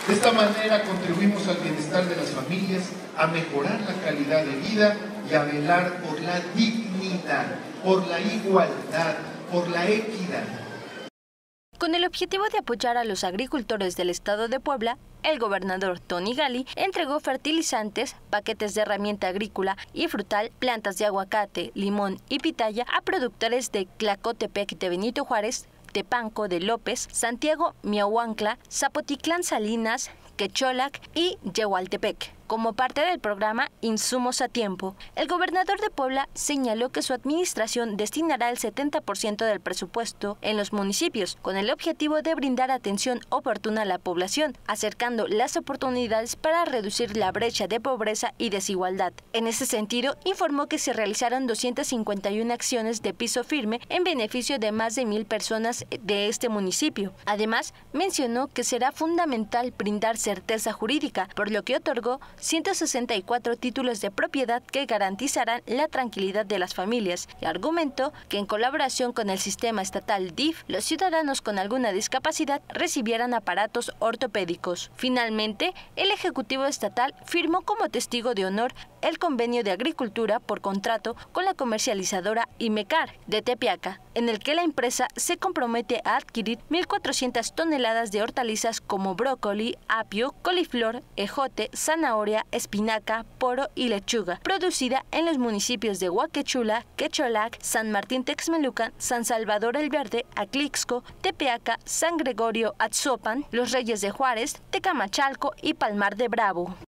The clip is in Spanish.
De esta manera contribuimos al bienestar de las familias, a mejorar la calidad de vida y a velar por la dignidad, por la igualdad, por la equidad. Con el objetivo de apoyar a los agricultores del estado de Puebla, el gobernador Tony Gali entregó fertilizantes, paquetes de herramienta agrícola y frutal, plantas de aguacate, limón y pitaya a productores de Tlacotepec de Benito Juárez, Tepanco de López, Santiago Miahuancla, Zapotitlán Salinas, Quecholac y Yehualtepec. Como parte del programa Insumos a Tiempo, el gobernador de Puebla señaló que su administración destinará el 70% del presupuesto en los municipios, con el objetivo de brindar atención oportuna a la población, acercando las oportunidades para reducir la brecha de pobreza y desigualdad. En ese sentido, informó que se realizaron 251 acciones de piso firme en beneficio de más de 1,000 personas de este municipio. Además, mencionó que será fundamental brindar certeza jurídica, por lo que otorgó 164 títulos de propiedad que garantizarán la tranquilidad de las familias, y argumentó que en colaboración con el sistema estatal DIF, los ciudadanos con alguna discapacidad recibieran aparatos ortopédicos. Finalmente, el Ejecutivo Estatal firmó como testigo de honor el convenio de agricultura por contrato con la comercializadora Imecar de Tepeaca, en el que la empresa se compromete a adquirir 1,400 toneladas de hortalizas como brócoli, apio, coliflor, ejote, zanahoria, espinaca, poro y lechuga, producida en los municipios de Huaquechula, Quecholac, San Martín Texmelucan, San Salvador el Verde, Atlixco, Tepeaca, San Gregorio Atzopan, Los Reyes de Juárez, Tecamachalco y Palmar de Bravo.